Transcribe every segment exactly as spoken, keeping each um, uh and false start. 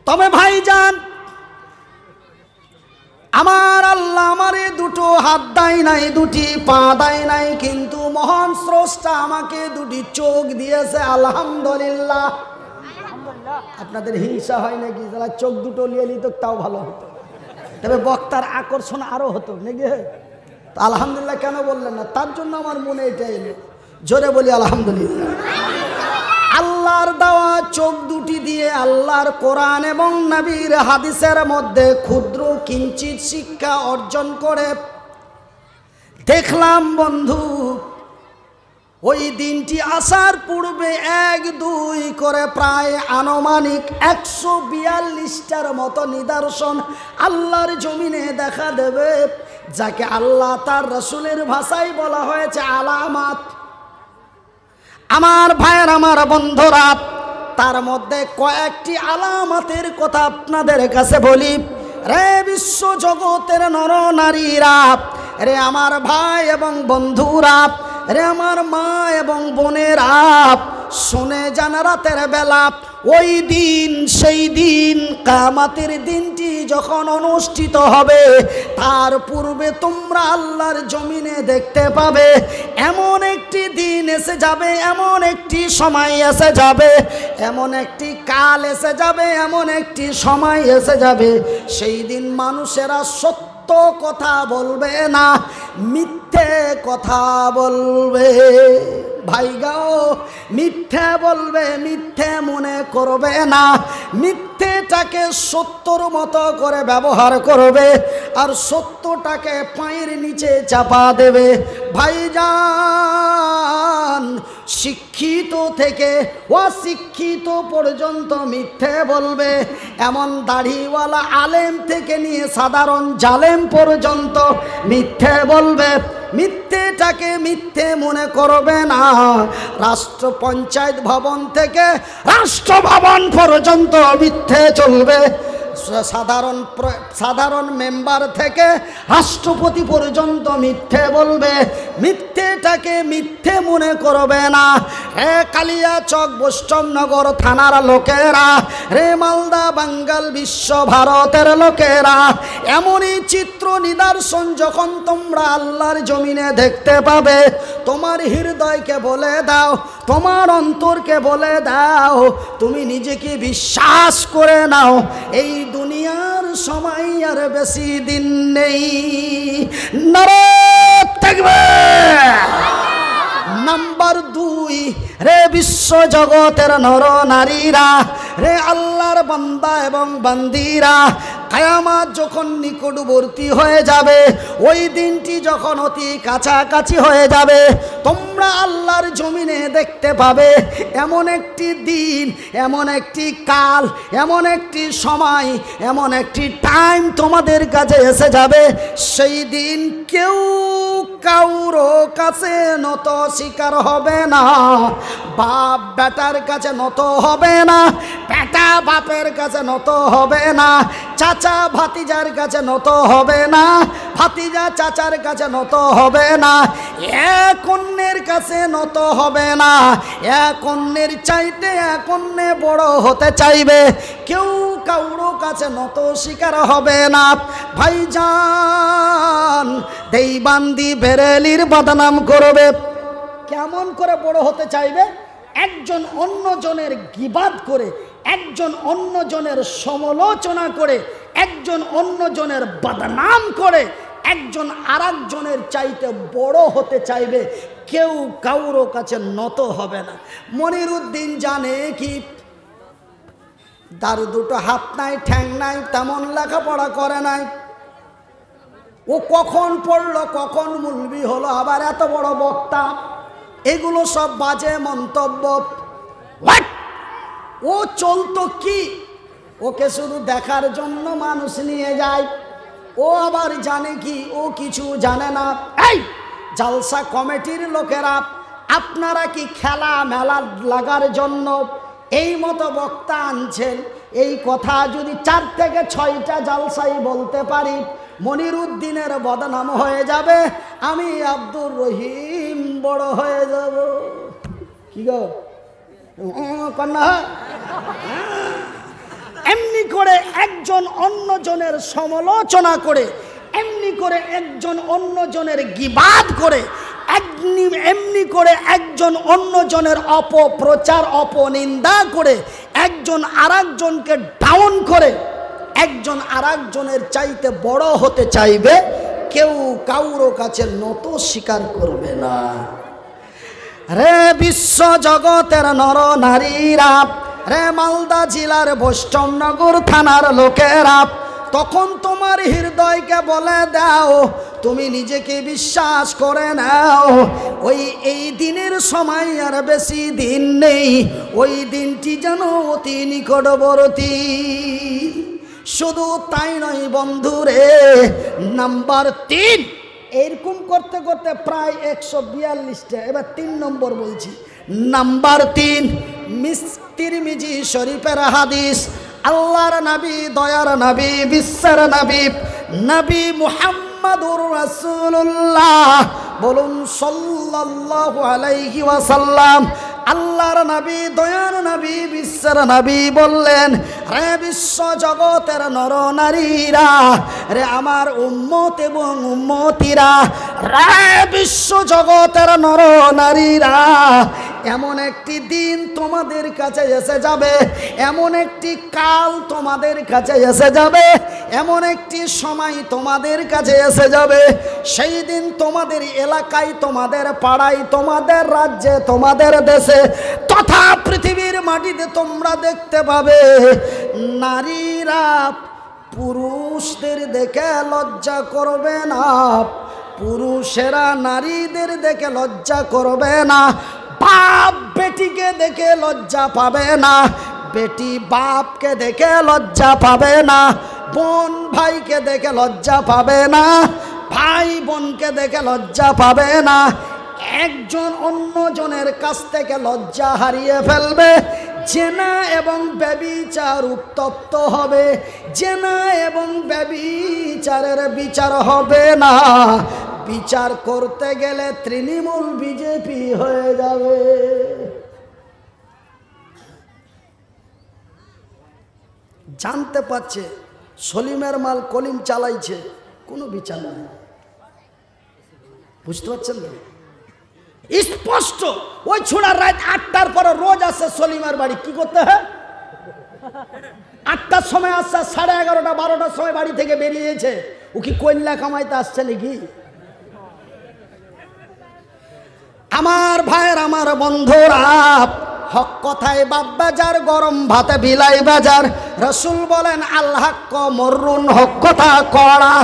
তবে ভাইজান, আমার আল্লাহ আমারে দুটো হাত দেয় নাই, দুটি পা দেয় নাই, কিন্তু মহান স্রষ্টা আমাকে দুটি চোখ দিয়েছে। আলহামদুলিল্লাহ। আপনাদের হিংসা হয় নাকি? যারা চোখ দুটো নিয়ে নিত তাও ভালো হতো, তবে বক্তার আকর্ষণ আরো হতো নাকি? আলহামদুলিল্লাহ কেন বললেন না? তার জন্য আমার মনে এটা এলো, জোরে বলি আলহামদুলিল্লাহ। আল্লাহর দেওয়া চোখ দুটি দিয়ে আল্লাহর কোরআন এবং নবীর হাদিসের মধ্যে ক্ষুদ্র কিঞ্চিত শিক্ষা অর্জন করে দেখলাম বন্ধু, ওই দিনটি আসার পূর্বে এক দুই করে প্রায় আনুমানিক একশো বিয়াল্লিশটার মতো নিদর্শন আল্লাহর জমিনে দেখা দেবে, যাকে আল্লাহ তার রসুলের ভাষায় বলা হয়েছে আলামাত। আমার ভাইয়ের, আমার বন্ধুরা, তার মধ্যে কয়েকটি আলামাতের কথা আপনাদের কাছে বলি। রে বিশ্ব জগতের নর নারীরা, রে আমার ভাই এবং বন্ধুরা, রে আমার মা এবং বোনেরা, শুনে যান রাতের বেলা ওই দিন, সেই দিন কিয়ামতের দিনটি যখন অনুষ্ঠিত হবে, তার পূর্বে তোমরা আল্লাহর জমিনে দেখতে পাবে এমন একটি দিন এসে যাবে, এমন একটি সময় এসে যাবে, এমন একটি কাল এসে যাবে, এমন একটি সময় এসে যাবে, সেই দিন মানুষেরা সত্য কথা বলবে না, মিথ্যে কথা বলবে। ভাই গাও, মিথ্যে বলবে, মিথ্যে মনে করবে না, মিথ্যেটাকে সত্যর মতো করে ব্যবহার করবে, আর সত্যটাকে পায়ের নিচে চাপা দেবে। ভাইজান, শিক্ষিত থেকে অশিক্ষিত পর্যন্ত মিথ্যে বলবে, এমন দাড়িওয়ালা আলেম থেকে নিয়ে সাধারণ জালেম পর্যন্ত মিথ্যে বলবে, মিথ্যেটাকে মিথ্যে মনে করবে না। রাষ্ট্র পঞ্চায়েত ভবন থেকে রাষ্ট্র ভবন পর্যন্ত মিথ্যে চলবে, সাধারণ সাধারণ মেম্বার থেকে রাষ্ট্রপতি পর্যন্ত মিথ্যে বলবে, মিথ্যেটাকে মিথ্যে মনে করবে না। হে কালিয়াচক বৈষ্ণবনগর থানার লোকেরা, রে মালদা বাঙ্গাল বিশ্ব ভারতের লোকেরা, এমনই চিত্র নিদর্শন যখন তোমরা আল্লাহর জমিনে দেখতে পাবে, তোমার হৃদয়কে বলে দাও, তোমার অন্তরকে বলে দাও, তুমি নিজেকে বিশ্বাস করে নাও, এই দুনিয়ার সময় আর বেশি দিন নেই। নারে তাকবীর। নাম্বার দুই, রে বিশ্ব জগতের নর নারীরা, রে আল্লাহর বান্দা এবং বান্দিরা, কিয়ামত যখন নিকটবর্তী হয়ে যাবে, ওই দিনটি যখন অতি কাছাকাছি হয়ে যাবে, তোমরা আল্লাহর জমিনে দেখতে পাবে এমন একটি দিন, এমন একটি কাল, এমন একটি সময়, এমন একটি টাইম তোমাদের কাছে এসে যাবে, সেই দিন কেউ কাউরো কাছে নত স্বীকার হবে না, বাপ বেটার কাছে নত হবে না, বেটা বাপের কাছে নত হবে না, চাচা ভাতিজার কাছে নত হবে না, ভাতিজা চাচার কাছে নত হবে না, এক অন্যের কাছে নত হবে না, এক অন্যের চাইতে এক অন্য বড় হতে চাইবে, কেউ কাউরো কাছে নত স্বীকার হবে না। ভাইজান, দেইবান্দি বেরেলির বদনাম করবে, কেমন করে বড় হতে চাইবে? একজন অন্যজনের গীবাত করে, একজন অন্যজনের সমালোচনা করে, একজন অন্যজনের বদনাম করে, একজন আরেকজনের চাইতে বড় হতে চাইবে, কেউ কাউরো কাছে নত হবে না। মনিরুদ্দিন জানে কি, তার দুটো হাত নাই, ঠ্যাং নাই, তেমন লেখাপড়া করে নাই, ও কখন পড়লো, কখন মুলবি হলো, আবার এত বড় বক্তা, এগুলো সব বাজে মন্তব্য। ও চলতো কি, ওকে শুধু দেখার জন্য মানুষ নিয়ে যায়, ও আবার জানে কি, ও কিছু জানে না। এই জালসা কমিটির লোকেরা, আপনারা কি খেলা মেলা লাগার জন্য এই মতো বক্তা আনছেন? এই কথা যদি চার থেকে ছয়টা জালসাই বলতে পারি, মনিরুদ্দিনের বদনাম হয়ে যাবে, আমি আব্দুর রহিম বড় হয়ে যাব। কি গো কন্যা, এমনি করে একজন অন্যজনের সমালোচনা করে, এমনি করে একজন অন্যজনের গীবাত করে, এমনি করে একজন অন্যজনের অপপ্রচার অপনিন্দা করে, একজন আরেকজনকে ডাউন করে, একজন আরেকজনের চাইতে বড় হতে চাইবে, কেউ কাউরো কাছে নত স্বীকার করবে না। রে বিশ্ব জগতের নর নারীরা, রে মালদা জেলার বৈষ্ণবনগর থানার লোকেরা, তখন তোমার হৃদয়কে বলে দাও, তুমি নিজেকে বিশ্বাস করে নাও, ওই এই দিনের সময় আর বেশি দিন নেই, ওই দিনটি যেন অতি নিকটবর্তী। শুধু তাই নয় বন্ধুরে, নাম্বার তিন, এরকম করতে করতে প্রায় একশো বিয়াল্লিশটা, এবার তিন নম্বর বলছি। নাম্বার তিন, তিরমিজি শরীফের হাদিস, আল্লাহর নবী, দয়ার নবী, বিশ্বের নবী, নবী মুহাম্মদুর রাসূলুল্লাহ, বলুন সাল্লাল্লাহু আলাইহি ওয়াসাল্লাম, আল্লাহর নবী, দয়ার নবী, বিশ্বের নবী বললেন, রে বিশ্ব জগতের নর নারীরা, রে আমার উম্মত এবং উম্মতিরা, রে বিশ্ব জগতের নর নারীরা, এমন একটি দিন তোমাদের কাছে এসে যাবে, এমন একটি কাল তোমাদের কাছে এসে যাবে, এমন একটি সময় তোমাদের কাছে এসে যাবে, সেই দিন তোমাদের এলাকায়, তোমাদের পাড়ায়, তোমাদের রাজ্যে, তোমাদের দেশে তথা পৃথিবীর মাটিতে তোমরা দেখতে পাবে নারীরা পুরুষদের দেখে লজ্জা করবে না, পুরুষেরা নারীদের দেখে লজ্জা করবে না, বাপ বেটিকে দেখে লজ্জা পাবে না, বেটি বাপকে দেখে লজ্জা পাবে না, বোন ভাইকে দেখে লজ্জা পাবে না, ভাই বোনকে দেখে লজ্জা পাবে না, একজন অন্যজনের কাছ থেকে লজ্জা হারিয়ে ফেলবে, জেনা এবং ব্যভিচার উত্তপ্ত হবে, জেনা এবং ব্যভিচারের বিচার হবে না, বিচার করতে গেলে তৃণমূল বিজেপি হয়ে যাবে। জানতে পারছে সলিমের মাল কলিম চালাইছে, কোনো বিচার নেই। বুঝতে পারছেন না? স্পষ্ট ওই ছোড়ার রাত আটটার পরে রোজ আসে সলিমের বাড়ি, কি করতে হয়? আটটার সময় আসছে, সাড়ে এগারোটা বারোটার সময় বাড়ি থেকে বেরিয়েছে, ও কি কন্যা কামাইতে আসছে নাকি? আমার ভাইয়ের, আমার বন্ধুরা, হক কথায় বাপ বাজার, গরম ভাতে বিলাই বাজার। রসুল বলেন আল্লাহ মরুন, হক কথা কড়া।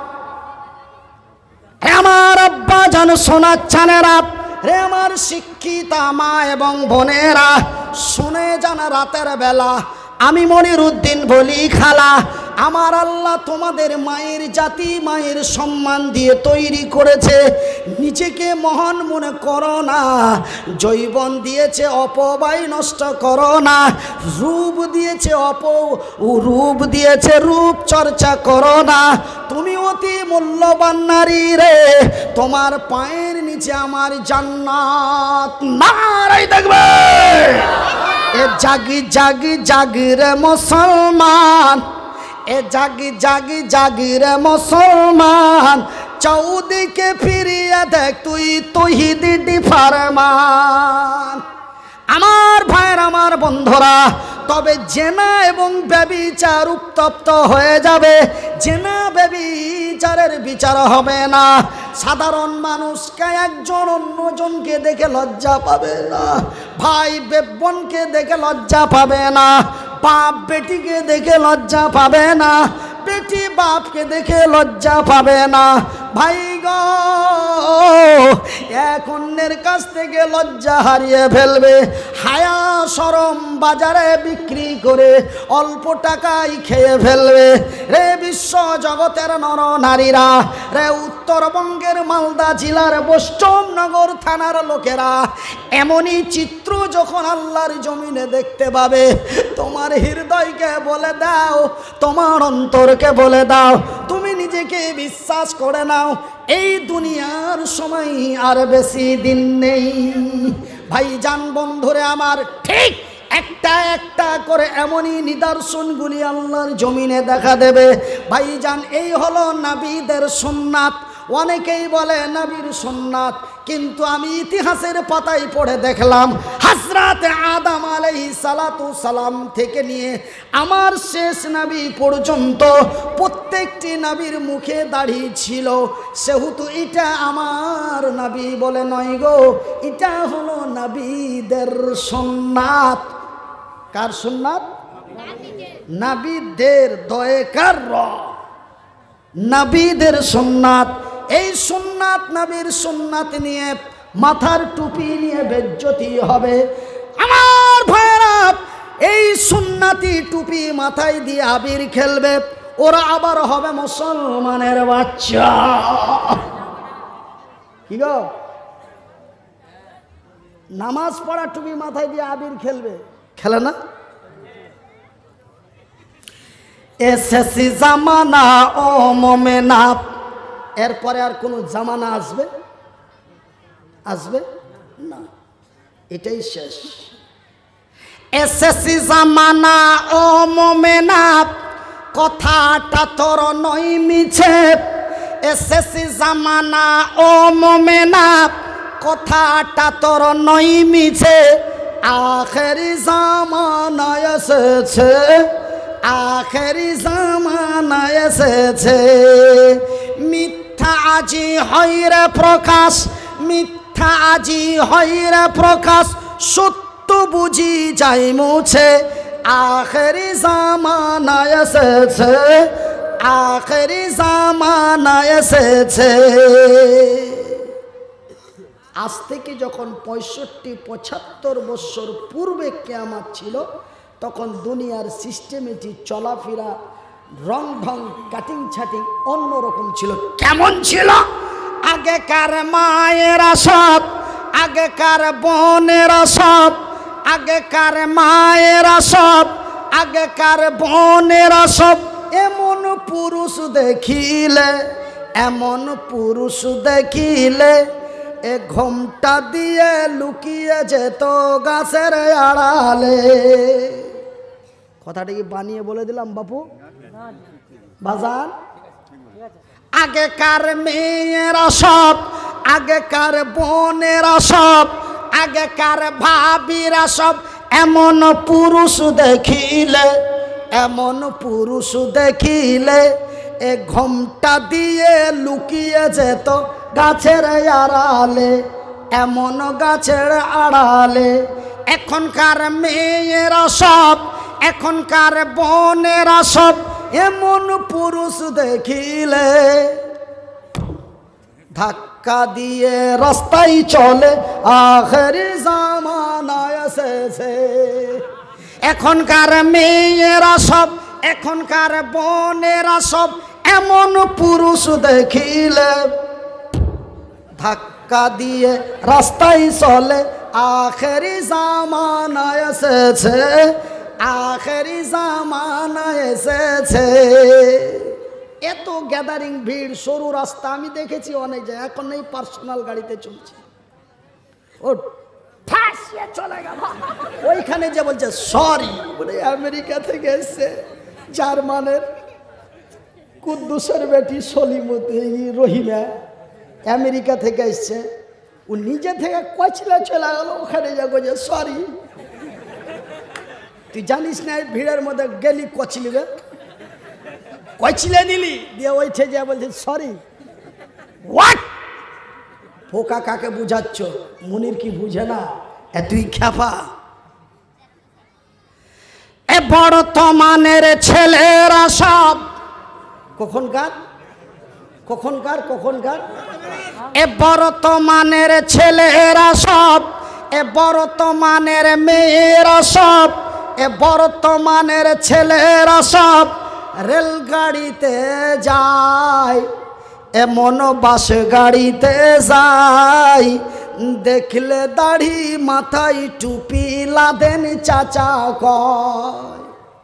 আমার আব্বা জান সোনার চানেরা, রে আমার শিক্ষিতা মা এবং বোনেরা, শুনে যান রাতের বেলা আমি মনিরুদ্দিন বলি খালা, আমার আল্লাহ তোমাদের মায়ের জাতি, মায়ের সম্মান দিয়ে তৈরি করেছে, নিজেকে মহান মনে করো না, যৌবন দিয়েছে অপব্যয় নষ্ট করো না, রূপ দিয়েছে অপ রূপ দিয়েছে রূপ চর্চা করো না, তুমি অতি মূল্যবান নারী রে, তোমার পায়ের নিচে আমার জান্নাত। নারাই দেখবে এ জাগি জাগি জাগি রে মুসলমান, এ জাগি জাগি জাগি রে মুসলমান, চৌদিকে ফিরিয়ে দেখ তুই তৌহিদি ফারমান। আমার ভাইয়ের, আমার বন্ধুরা, তবে জেনা এবং ব্যভিচার উত্তপ্ত হয়ে যাবে, জেনা ব্যভিচারের বিচার হবে না, সাধারণ মানুষকে একজন অন্যজনকে দেখে লজ্জা পাবে না, ভাই বোনকে দেখে লজ্জা পাবে না, বাপ বেটিকে দেখে লজ্জা পাবে না, বেটি বাপকে দেখে লজ্জা পাবে না। ভাই গো, এক অন্যের কাছ থেকে লজ্জা হারিয়ে ফেলবে, হায়া শরম বাজারে বিক্রি করে অল্প টাকায় খেয়ে ফেলবে। রে বিশ্ব জগতের নর নারীরা, রে উত্তরবঙ্গের মালদা জেলার বৈষ্ণবনগর থানার লোকেরা, এমনই চিত্র যখন আল্লাহর জমিনে দেখতে পাবে, তোমার হৃদয়কে বলে দাও, তোমার অন্তরকে বলে দাও, তুমি নিজেকে বিশ্বাস করে নাও, এই দুনিয়ার সময় আর বেশি দিন নেই। ভাইজান বন্ধুরে আমার, ঠিক একটা একটা করে এমনই নিদর্শনগুলি আল্লাহর জমিনে দেখা দেবে। ভাইজান, এই হলো নবীদের সুন্নাত। অনেকেই বলে নবীর সুন্নাত, কিন্তু আমি ইতিহাসের পাতায় পড়ে দেখলাম হযরত আদম আলাইহিস সালাতু সালাম থেকে নিয়ে আমার শেষ নবী পর্যন্ত প্রত্যেকটি নবীর মুখে দাড়ি ছিল। সেহেতু এটা আমার নবী বলে নয় গো, এটা হলো নবীদের সুন্নাত। কার সুন্নাত? নবীদের দয়কার র নবীদের সুন্নাত। এই সুন্নাত, নবীর সুন্নাত নিয়ে মাথার টুপি নিয়ে বেজ্জতি হবে। আমার ভাইরা, এই সুন্নাতি টুপি মাথায় দিয়ে আবির খেলবে, ওরা আবার হবে মুসলমানের বাচ্চা। কি গো, নামাজ পড়া টুপি মাথায় দিয়ে আবির খেলবে, খেলে না? এসেসি জামানা ও মোমেনা, এরপরে আর কোন জামানা আসবে আসবে না, এটাই শেষ। এসেসি জামানা ও মোমেনা, কথাটা তোর নই মিছে। এসেসি জামানা ও মোমেনা, কথাটা তোর নই মিছে। আখেরি জামানা এসেছে, আখেরি জামানা এসেছে। মিথ্যা আজি হইরে প্রকাশ, মিথ্যা আজি হইরে প্রকাশ, সত্য বুঝি যাই মুছে। আখেরি জামানা এসেছে, আখেরি জামানা এসেছে। আজ থেকে যখন পঁয়ষট্টি পঁচাত্তর বছর পূর্বে কিয়ামত ছিল, তখন দুনিয়ার সিস্টেমেটিক চলাফেরা, রং ঢং, কাটিং ছাটিং অন্যরকম ছিল। কেমন ছিল? আগেকার মায়েরা সব, আগেকার বোনেরা সব, আগেকার মায়েরা সব, আগেকার বোনেরা সব এমন পুরুষ দেখিলে, এমন পুরুষ দেখিলে এ ঘোমটা দিয়ে লুকিয়ে যেত গাছের আড়ালে। কথাটা কি বানিয়ে বলে দিলাম বাপু বাজান? আগেকার মেয়েরা সব, আগেকার বোনেরা সব, আগেকার ভাবিরা সব এমন পুরুষ দেখিলে, এমন পুরুষ দেখিলে এ ঘোমটা দিয়ে লুকিয়ে যেত গাছের আড়ালে, এমন গাছের আড়ালে। এখনকার মেয়েরা সব, এখনকার বোনেরা সব এমন পুরুষ দেখিলে ধাক্কা দিয়ে রাস্তায় চলে। আখেরি জামানা এসেছে। এখনকার মেয়েরা সব, এখনকার বোনেরা সব এমন পুরুষ দেখিলে ধাক্কা দিয়ে রাস্তায় চলে। আখেরি জামানা এসেছে, আখেরি জামানা এসেছে। এত গ্যাদারিং ভিড়, সরু রাস্তা আমি দেখেছি অনেক জায়গায়। এখন এই পার্সোনাল গাড়িতে চলছে, ও ফাঁসিয়ে চলে গেল। ওইখানে যে বলছে সরি, বলে আমেরিকা থেকে এসছে, জার্মানের কুদ্দুসের বেটি সলিমতি রহিমা আমেরিকা থেকে এসছে। ও নিজে থেকে কচলে চলে গেল, ওখানে যাবো যে সরি। তুই জানিস না ভিড়ের মধ্যে গেলি কচলিবে, কচলে দিলি দিয়ে ওইঠে যা বলছে সরি। হোয়াট? পোকা কাকে বুঝাচ্ছ? মুনির কি বুঝে না? এ তুই খ্যাপা। এ বর্তমানের ছেলেরা সব, কখনকার কখনকার কখনকার এ বর্তমানের ছেলেরা সব, এ বর্তমানের মেয়েরা সব, এ বর্তমানের ছেলেরা সব রেলগাড়িতে যায়, এমন বাস গাড়িতে যায়। দেখলে দাড়ি মাথায় টুপি লাদেন চাচা কয়।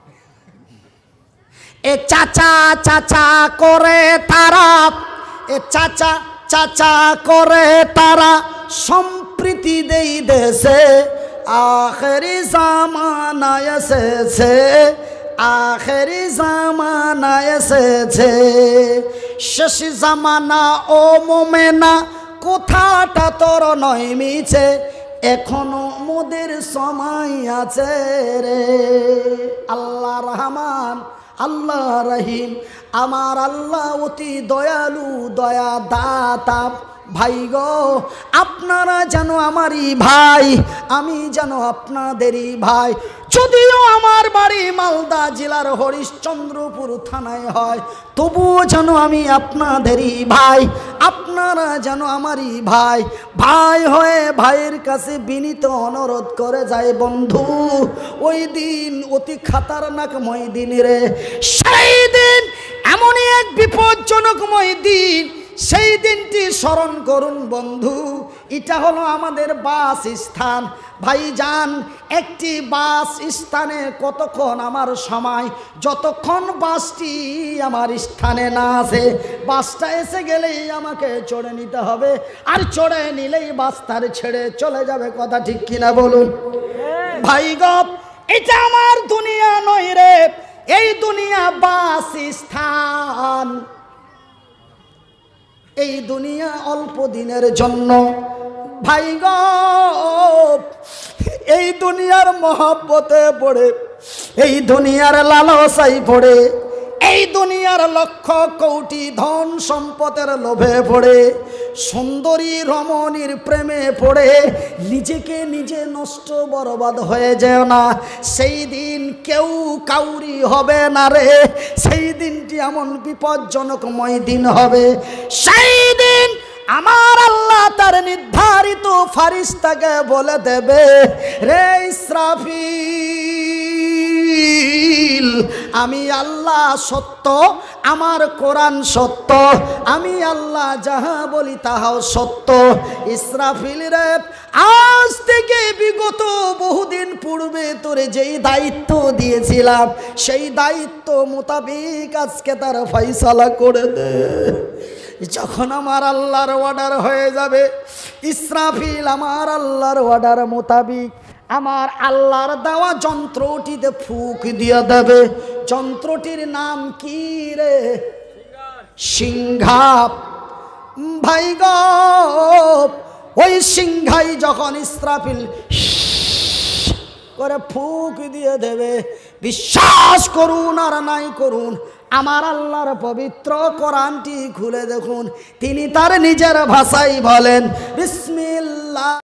এ চাচা চাচা করে তারা, এ চাচা চাচা করে তারা সম্প্রীতি দেই দেশে। আখেরি জামানা এসেছে, আখেরি জামানা এসেছে, শেষ জামানা ও মোমেনা কথাটা তোর নয় মিছে, এখনো মোদের সময় আছে রে। আল্লাহ রহমান আল্লাহ রহিম, আমার আল্লাহ অতি দয়ালু দয়া দাতা। ভাই গো, আপনারা যেন আমারই ভাই, আমি যেন আপনাদেরই ভাই। যদিও আমার বাড়ি মালদা জেলার হরিশ্চন্দ্রপুর থানায় হয়, তবুও যেন আমি আপনাদেরই ভাই, আপনারা যেন আমারই ভাই। ভাই হয়ে ভাইয়ের কাছে বিনীত অনুরোধ করে যায়, বন্ধু ওই দিন অতি খাতারনাকময় দিন রে। সেই দিন এমনই এক বিপজ্জনকময় দিন, সেই দিনটি স্মরণ করুন বন্ধু। এটা হলো আমাদের বাস স্থান। ভাইজান, একটি বাস স্থানে কতক্ষণ আমার সময়, যতক্ষণ বাসটি আমার স্থানে না আসে, বাসটা এসে গেলেই আমাকে চড়ে নিতে হবে, আর চড়ে নিলেই বাস তার ছেড়ে চলে যাবে। কথা ঠিক কিনা বলুন ভাই গো? এটা আমার দুনিয়া নয় রে, এই দুনিয়া বাস স্থান। এই দুনিয়া অল্প দিনের জন্য ভাই গো, এই দুনিয়ার মহব্বতে পড়ে, এই দুনিয়ার লালসায় পড়ে, এই দুনিয়ার লক্ষ কোটি ধন সম্পদের লোভে পড়ে, সুন্দরী রমণীর প্রেমে পড়ে নিজেকে নিজে নষ্ট বরবাদ হয়ে যেও না। সেই দিন কেউ কাউরি হবে না রে। সেই দিনটি এমন বিপজ্জনকময় দিন হবে। সেই দিন আমার আল্লাহ তার নির্ধারিত ফারিস্তাকে বলে দেবে, রে ইসরাফিল, আমি আল্লাহ সত্য, আমার কোরআন সত্য, আমি আল্লাহ যাহা বলি তাহাও সত্য। ইসরাফিল রে, আজ থেকে বিগত বহুদিন পূর্বে তোরে যেই দায়িত্ব দিয়েছিলাম, সেই দায়িত্ব মোতাবেক আজকে তার ফয়সালা করে দে। যখন আমার আল্লাহর অর্ডার হয়ে যাবে, ইসরাফিল আমার আল্লাহর অর্ডার মোতাবেক আমার আল্লাহর দেওয়া যন্ত্রটিতে ফুঁক দিয়ে দেবে। যন্ত্রটির নাম কি রে? সিংহা। ভাই গো, ওই সিংহাই যখন ইসরাফিল করে ফুঁক দিয়ে দেবে, বিশ্বাস করুন আর নাই করুন, আমার আল্লাহর পবিত্র কোরআনটি খুলে দেখুন, তিনি তার নিজের ভাষায় বলেন, বিসমিল্লাহ।